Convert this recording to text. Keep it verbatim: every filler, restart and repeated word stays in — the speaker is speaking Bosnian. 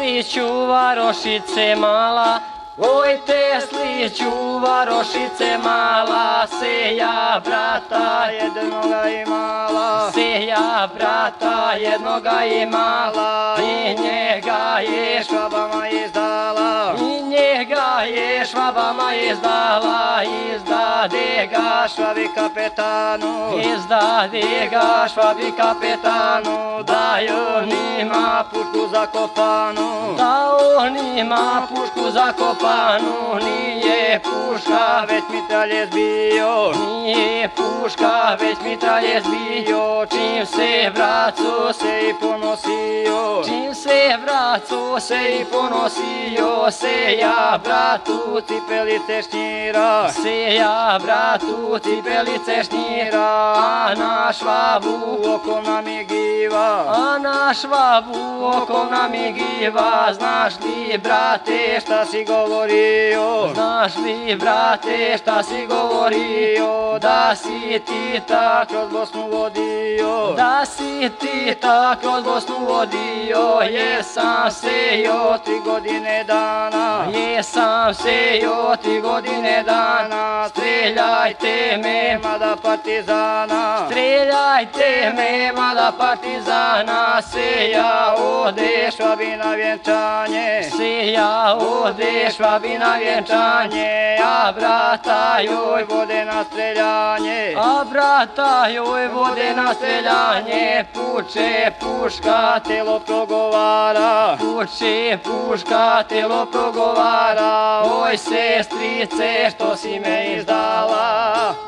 Tesliću, Varošice mala, oj Tesliću, Varošice mala, seja brata jednoga imala, seja brata jednoga imala, i njega je švabama izdala, i njega je švabama izdala, izdade ga švabi kapetanu, izdade ga švabi kapetanu, da on ima pušku zakopanu, da on ima pušku zakopanu, nije puška već mitraljez bio, nije puška već mitraljez bio, čim se vraco se i ponosio, čim se vraco se i ponosio, seja bratu cipelice šnjira, seja bratu cipelice šnjira, a na švabu okom namigiva, a na švabu okom namigiva, znaš li brate šta si govorio, znaš li brate šta si govorio, da si ti tak kroz Bosnu vodio, da si ti tak kroz Bosnu vodio, jesam sejo tri godine dana, jesam sejo tri godine dana, streljajte me mada partizana, streljajte me mada partizana, seja ode švabi na vjenčanje, seja ode švabi na vjenčanje, a brata joj vode na streljanje, a brata joj vode na streljanje, puče puška telo progovara, puče puška telo progovara, oj sestrice što si me izdala.